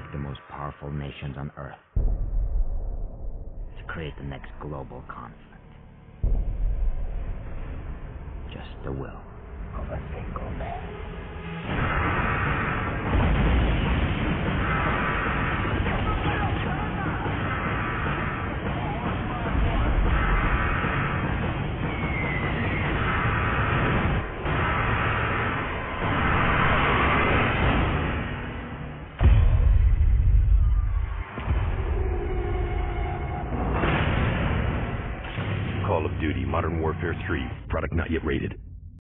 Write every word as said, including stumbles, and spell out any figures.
the most powerful nations on Earth to create the next global conflict. Just the will of a single man. Call of Duty Modern Warfare three. Product not yet rated.